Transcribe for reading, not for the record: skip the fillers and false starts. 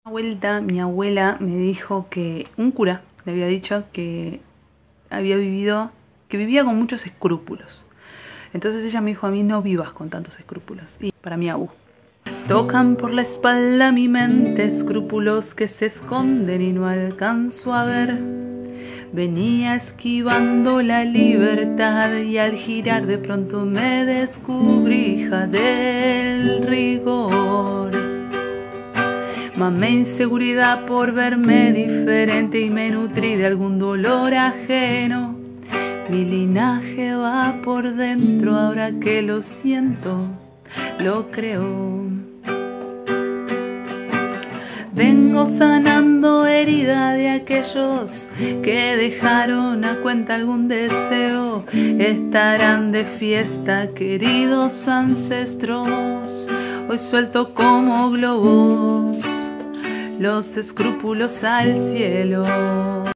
Una vuelta mi abuela me dijo que un cura le había dicho que vivía con muchos escrúpulos. Entonces ella me dijo: a mí no vivas con tantos escrúpulos. Y para mí abu. Tocan por la espalda mi mente escrúpulos que se esconden y no alcanzo a ver. Venía esquivando la libertad y al girar de pronto me descubrí hija del rigor. Mamé inseguridad por verme diferente y me nutrí de algún dolor ajeno. Mi linaje va por dentro, ahora que lo siento, lo creo. Vengo sanando herida de aquellos que dejaron a cuenta algún deseo. Estarán de fiesta, queridos ancestros. Hoy suelto como globos los escrúpulos al cielo.